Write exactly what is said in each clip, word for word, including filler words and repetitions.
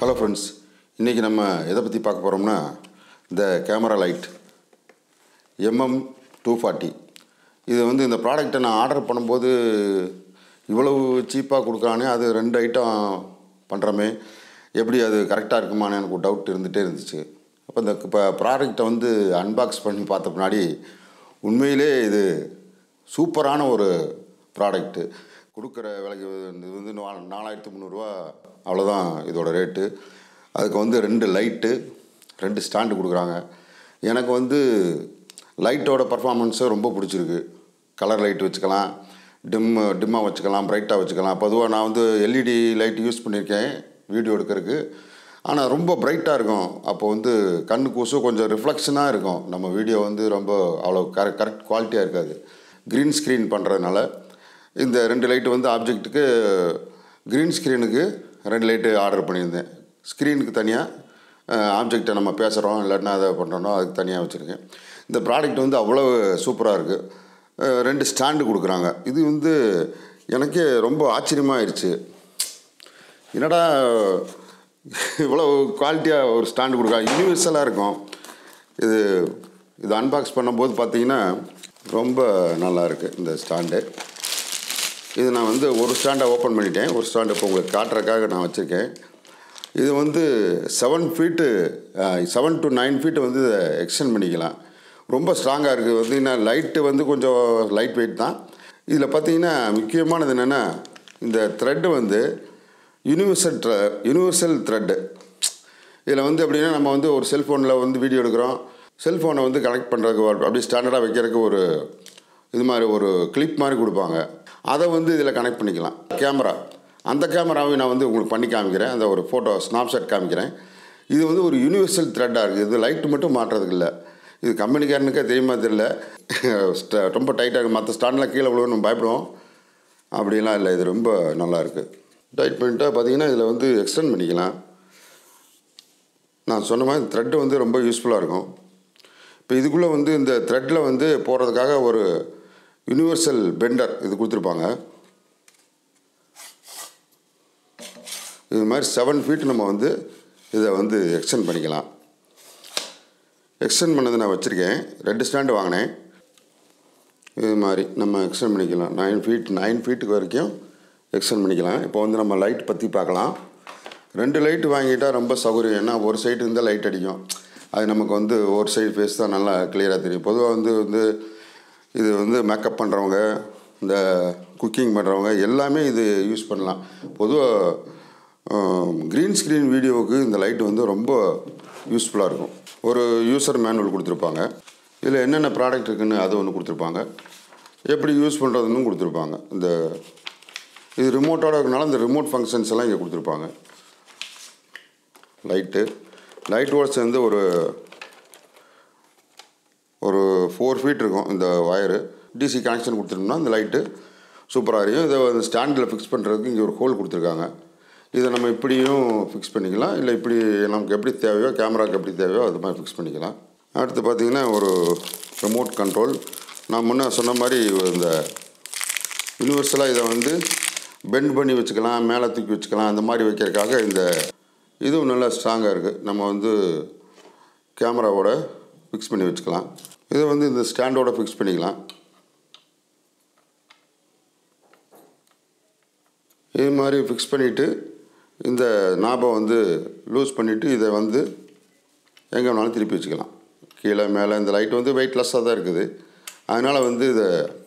Hello friends, இன்னைக்கு நம்ம எதை பத்தி பார்க்க போறோம்னா the cameralight M M two forty. இது வந்து இந்த ப்ராடக்ட்டை நான் ஆர்டர் பண்ணும்போது இவ்வளவு சீப்பா கொடுக்கறானே அது ரெண்டு ஐட்டம் பண்றமே எப்படி அது கரெக்ட்டா இருக்குமான்னு எனக்கு ஒரு டவுட் இருந்துட்டே இருந்துச்சு. அப்ப இந்த ப்ராடக்ட்டை வந்து அன்பாக்ஸ் பண்ணி பார்த்த பின்னாடி உண்மையிலே இது சூப்பரான ஒரு ப்ராடக்ட். கொடுக்குற விலைக்கு இது வந்து நாலாயிரத்து முந்நூறு ரூபாய் அவ்வளவுதான் இதோட ரேட். அதுக்கு வந்து ரெண்டு லைட் ரெண்டு ஸ்டாண்ட் கொடுக்குறாங்க. எனக்கு வந்து லைட்டோட பெர்ஃபார்மன்ஸ் ரொம்ப பிடிச்சிருக்கு. கலர் லைட் வச்சுக்கலாம், டிம் டிம்மா வச்சுக்கலாம், பிரைட்டா வச்சுக்கலாம். பொதுவாக நான் வந்து L E D light use பண்ணியிருக்கேன் வீடியோ எடுக்கிறதுக்கு. ஆனால் ரொம்ப பிரைட்டாக இருக்கும். அப்போ வந்து கண்ணு கூசு கொஞ்சம் ரிஃப்ளெக்ஷனாக இருக்கும். நம்ம வீடியோ வந்து ரொம்ப அவ்வளோ கரெக்ட் கரெக்ட் குவாலிட்டியாக இருக்காது. க்ரீன் ஸ்க்ரீன் பண்ணுறதுனால இந்த ரெண்டு லைட்டு வந்து ஆப்ஜெக்ட்டுக்கு க்ரீன் ஸ்க்ரீனுக்கு ரெண்டு லைட்டு ஆர்டர் பண்ணியிருந்தேன். ஸ்க்ரீனுக்கு தனியாக ஆப்ஜெக்டை நம்ம பேசுகிறோம் இல்லாட்டினா அதை பண்ணுறோம் அதுக்கு தனியாக வச்சுருக்கேன். இந்த ப்ராடக்ட் வந்து அவ்வளோ சூப்பராக இருக்குது. ரெண்டு ஸ்டாண்டு கொடுக்குறாங்க. இது வந்து எனக்கே ரொம்ப ஆச்சரியமாகிடுச்சு. என்னடா இவ்வளோ குவாலிட்டியாக ஒரு ஸ்டாண்டு கொடுக்குறாங்க, யூனிவர்சலாக இருக்கும். இது இது அன்பாக்ஸ் பண்ணும்போது பார்த்தீங்கன்னா ரொம்ப நல்லா இருக்குது இந்த ஸ்டாண்டு. இது நான் வந்து ஒரு ஸ்டாண்டை ஓப்பன் பண்ணிட்டேன். ஒரு ஸ்டாண்டு இப்போ உங்களுக்கு காட்டுறதுக்காக நான் வச்சுருக்கேன். இது வந்து seven feet seven to nine feet வந்து எக்ஸ்டெண்ட் பண்ணிக்கலாம். ரொம்ப ஸ்ட்ராங்காக இருக்குது. பார்த்தீங்கன்னா லைட்டு வந்து கொஞ்சம் லைட் வெயிட் தான். இதில் பார்த்தீங்கன்னா முக்கியமானது என்னென்னா இந்த த்ரெட்டு வந்து யூனிவர்சல் ட்ர யூனிவர்சல் த்ரெட்டு. இதில் வந்து எப்படின்னா நம்ம வந்து ஒரு செல்ஃபோனில் வந்து வீடியோ எடுக்கிறோம், செல்ஃபோனை வந்து கனெக்ட் பண்ணுறதுக்கு அப்படி ஸ்டாண்டர்டாக வைக்கிறதுக்கு ஒரு இது மாதிரி ஒரு கிளிப் மாதிரி கொடுப்பாங்க. அதை வந்து இதில் கனெக்ட் பண்ணிக்கலாம். கேமரா அந்த கேமராவை நான் வந்து உங்களுக்கு பண்ணி காமிக்கிறேன். அந்த ஒரு ஃபோட்டோ ஸ்னாப்ஷாட் காமிக்கிறேன். இது வந்து ஒரு யூனிவர்சல் த்ரெட்டாக இருக்குது. இது லைட்டு மட்டும் மாட்டுறதுக்கு இல்லை. இது கம்பெனிக்காரனுக்கே தெரியுமா தெரியல, ரொம்ப டைட்டாக இருக்குது. மற்ற ஸ்டாண்டெலாம் கீழே விழுவும் நம்ம பயப்படுவோம். அப்படிலாம் இல்லை, இது ரொம்ப நல்லாயிருக்கு. டைட் பண்ணிட்டால் பார்த்தீங்கன்னா இதில் வந்து எக்ஸ்டெண்ட் பண்ணிக்கலாம். நான் சொன்ன மாதிரி த்ரெட்டு வந்து ரொம்ப யூஸ்ஃபுல்லாக இருக்கும். இப்போ இதுக்குள்ளே வந்து இந்த த்ரெட்டில் வந்து போகிறதுக்காக ஒரு யூனிவர்சல் பெண்டர் இது கொடுத்துருப்பாங்க. இது மாதிரி செவன் ஃபீட் நம்ம வந்து இதை வந்து எக்ஸ்டெண்ட் பண்ணிக்கலாம். எக்ஸ்டெண்ட் பண்ணது நான் வச்சுருக்கேன். ரெண்டு ஸ்டாண்டு வாங்கினேன். இது மாதிரி நம்ம எக்ஸ்டெண்ட் பண்ணிக்கலாம். நைன் ஃபீட் நைன் ஃபீட்டுக்கு வரைக்கும் எக்ஸ்டெண்ட் பண்ணிக்கலாம். இப்போ வந்து நம்ம லைட் பற்றி பார்க்கலாம். ரெண்டு லைட்டு வாங்கிட்டால் ரொம்ப சௌகரியம். ஏன்னா ஒரு சைடு இருந்தால் லைட் அடிக்கும். அது நமக்கு வந்து ஒரு சைடு ஃபேஸ் தான் நல்லா கிளியராக தெரியும். பொதுவாக வந்து வந்து இது வந்து மேக்கப் பண்ணுறவங்க, இந்த குக்கிங் பண்ணுறவங்க எல்லாமே இது யூஸ் பண்ணலாம். பொதுவாக க்ரீன் ஸ்க்ரீன் வீடியோவுக்கு இந்த லைட்டு வந்து ரொம்ப யூஸ்ஃபுல்லாக இருக்கும். ஒரு யூசர் மேனுவல் கொடுத்துருப்பாங்க. இதில் என்னென்ன ப்ராடக்ட் இருக்குதுன்னு அது ஒன்று கொடுத்துருப்பாங்க. எப்படி யூஸ் பண்ணுறதுன்னு கொடுத்துருப்பாங்க. இந்த இது ரிமோட்டோட இருக்கனால இந்த ரிமோட் ஃபங்க்ஷன்ஸ் எல்லாம் இங்கே கொடுத்துருப்பாங்க. லைட்டு லைட்டோட சேர்ந்து ஒரு ஒரு ஃபோர் ஃபீட் இருக்கும் இந்த ஒயரு. டிசி கனெக்ஷன் கொடுத்துட்டோம்னா இந்த லைட்டு சூப்பராக இருக்கும். இதை வந்து ஸ்டாண்டில் ஃபிக்ஸ் பண்ணுறதுக்கு இங்கே ஒரு ஹோல் கொடுத்துருக்காங்க. இதை நம்ம இப்படியும் ஃபிக்ஸ் பண்ணிக்கலாம், இல்லை இப்படி நமக்கு எப்படி தேவையோ கேமராவுக்கு எப்படி தேவையோ அது மாதிரி ஃபிக்ஸ் பண்ணிக்கலாம். அடுத்து பார்த்திங்கன்னா ஒரு ரிமோட் கண்ட்ரோல். நான் முன்னே சொன்ன மாதிரி இந்த யூனிவர்சலாக இதை வந்து பெண்ட் பண்ணி வச்சுக்கலாம், மேலே தூக்கி வச்சுக்கலாம். அந்த மாதிரி வைக்கிறதுக்காக இந்த இதுவும் நல்லா ஸ்ட்ராங்காக இருக்குது. நம்ம வந்து கேமராவோட ஃபிக்ஸ் பண்ணி வச்சுக்கலாம். இதை வந்து இந்த ஸ்டாண்டோட ஃபிக்ஸ் பண்ணிக்கலாம். இது மாதிரி ஃபிக்ஸ் பண்ணிவிட்டு இந்த நாபை வந்து லூஸ் பண்ணிவிட்டு இதை வந்து எங்கே வேணாலும் திருப்பி வச்சுக்கலாம். கீழே மேலே இந்த லைட் வந்து வெயிட்லெஸ்ஸாக தான் இருக்குது. அதனால் வந்து இதை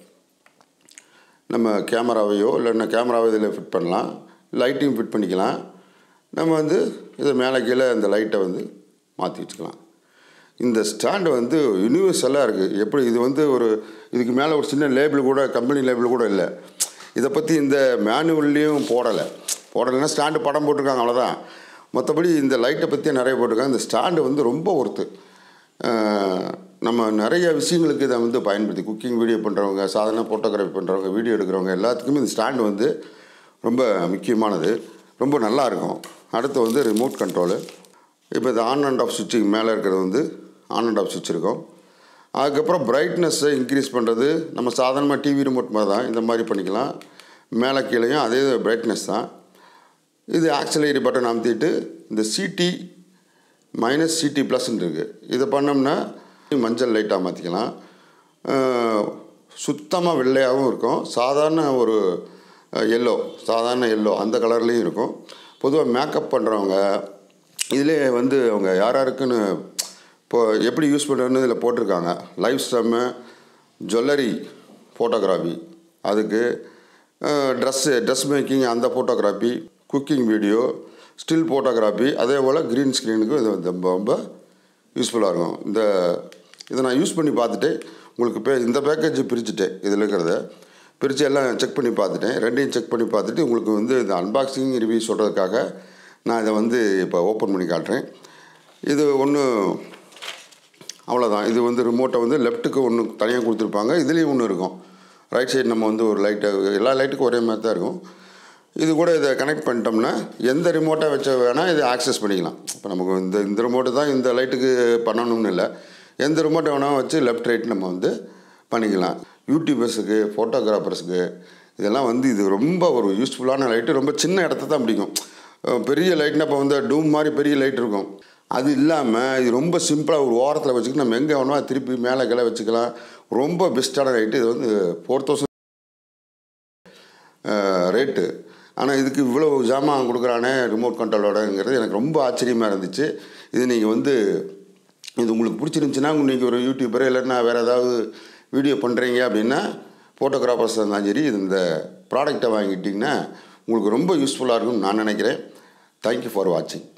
நம்ம கேமராவையோ இல்லைன்னா கேமராவை இதில் ஃபிட் பண்ணலாம், லைட்டையும் ஃபிட் பண்ணிக்கலாம். நம்ம வந்து இதை மேலே கீழே இந்த லைட்டை வந்து மாற்றி வச்சுக்கலாம். இந்த ஸ்டாண்டு வந்து யூனிவர்சலாக இருக்குது. எப்படி இது வந்து ஒரு இதுக்கு மேலே ஒரு சின்ன லேபிள் கூட கம்பெனி லேபிள் கூட இல்லை. இதை பற்றி இந்த மேனுவல்லையும் போடலை. போடலைன்னா ஸ்டாண்டு படம் போட்டிருக்காங்க அவ்வளோதான். மற்றபடி இந்த லைட்டை பற்றி நிறைய போட்டிருக்காங்க. இந்த ஸ்டாண்டு வந்து ரொம்ப ஒர்த்து. நம்ம நிறைய விஷயங்களுக்கு இதை வந்து பயன்படுத்தி குக்கிங் வீடியோ பண்ணுறவங்க, சாதாரண ஃபோட்டோகிராஃபி பண்ணுறவங்க, வீடியோ எடுக்கிறவங்க எல்லாத்துக்குமே இந்த ஸ்டாண்டு வந்து ரொம்ப முக்கியமானது. ரொம்ப நல்லாயிருக்கும். அடுத்து வந்து ரிமோட் கண்ட்ரோலு. இப்போ இது ஆன் அண்ட் ஆஃப் சுவிட்சுக்கு மேலே இருக்கிறது வந்து ஆன் அண்ட் ஆஃப் சுவிட்ச் இருக்கும். அதுக்கப்புறம் பிரைட்னஸ்ஸை இன்க்ரீஸ் பண்ணுறது நம்ம சாதாரணமாக டிவி ரிமோட் மாதிரி தான் இந்த மாதிரி பண்ணிக்கலாம். மேலே கீழேயும் அதே பிரைட்னஸ் தான். இது ஆக்சிலரி பட்டன் அமுத்திட்டு இந்த சிடி மைனஸ் சிடி ப்ளஸ்ன்னு இருக்குது. இதை பண்ணோம்னா மஞ்சள் லைட்டாக மாற்றிக்கலாம். சுத்தமாக வெள்ளையாகவும் இருக்கும். சாதாரண ஒரு எல்லோ சாதாரண எல்லோ அந்த கலர்லேயும் இருக்கும். பொதுவாக மேக்கப் பண்ணுறவங்க இதிலே வந்து அவங்க யார் யாருக்குன்னு இப்போது எப்படி யூஸ் பண்ணுறதுன்னு இதில் போட்டிருக்காங்க. லைவ் ஸ்டம்மு, ஜுவல்லரி ஃபோட்டோகிராஃபி, அதுக்கு ட்ரெஸ்ஸு ட்ரெஸ் மேக்கிங் அந்த photography, cooking video, still photography, அதே போல் க்ரீன் ஸ்க்ரீனுக்கும் இது ரொம்ப ரொம்ப யூஸ்ஃபுல்லாக இருக்கும். இந்த இதை நான் யூஸ் பண்ணி பார்த்துட்டு உங்களுக்கு பே இந்த பேக்கேஜ் பிரிச்சுட்டேன். இதில் இருக்கிறத பிரித்து எல்லாம் செக் பண்ணி பார்த்துட்டேன். ரெண்டையும் செக் பண்ணி பார்த்துட்டு உங்களுக்கு வந்து இந்த அன்பாக்சிங் ரிவ்யூ சொல்கிறதுக்காக நான் இதை வந்து இப்போ ஓப்பன் பண்ணி காட்டுறேன். இது ஒன்று அவ்வளோதான். இது வந்து ரிமோட்டை வந்து லெஃப்ட்டுக்கு ஒன்று தனியாக கொடுத்துருப்பாங்க. இதுலேயும் ஒன்று இருக்கும். ரைட் சைடு நம்ம வந்து ஒரு லைட்டை எல்லா லைட்டுக்கும் ஒரே மாதிரி தான் இருக்கும். இது கூட இதை கனெக்ட் பண்ணிட்டோம்னா எந்த ரிமோட்டை வச்ச வேணால் இதை ஆக்சஸ் பண்ணிக்கலாம். இப்போ நமக்கு இந்த இந்த ரிமோட்டு தான் இந்த லைட்டுக்கு பண்ணணும்னு இல்லை. எந்த ரிமோட்டை வேணால் வச்சு லெஃப்ட் ரைட் நம்ம வந்து பண்ணிக்கலாம். யூடியூபர்ஸுக்கு, ஃபோட்டோகிராஃபர்ஸுக்கு இதெல்லாம் வந்து இது ரொம்ப ஒரு யூஸ்ஃபுல்லான லைட்டு. ரொம்ப சின்ன இடத்த தான் பிடிக்கும். பெரிய லைட்னா இப்போ வந்து டூம் மாதிரி பெரிய லைட் இருக்கும். அது இல்லாமல் இது ரொம்ப சிம்பிளாக ஒரு ஓரத்தில் வச்சுக்கிட்டு நம்ம எங்கே வேணுமோ திருப்பி மேலே கீழே வச்சுக்கலாம். ரொம்ப பெஸ்ட்டான லைட்டு. இது வந்து ஃபோர் தௌசண்ட் ரேட்டு. ஆனால் இதுக்கு இவ்வளோ ஜாமான் கொடுக்குறானே ரிமோட் கண்ட்ரோலோடங்கிறது எனக்கு ரொம்ப ஆச்சரியமாக இருந்துச்சு. இது நீங்கள் வந்து இது உங்களுக்கு பிடிச்சிருந்துச்சின்னா நீங்கள் ஒரு யூடியூபர் இல்லைன்னா வேறு ஏதாவது வீடியோ பண்ணுறீங்க அப்படின்னா ஃபோட்டோகிராஃபர்ஸ் இருந்தாலும் சரி இந்த ப்ராடக்டை வாங்கிட்டிங்கன்னா உங்களுக்கு ரொம்ப யூஸ்ஃபுல்லாக இருக்கும்னு நான் நினைக்கிறேன். தேங்க்யூ ஃபார் வாட்சிங்.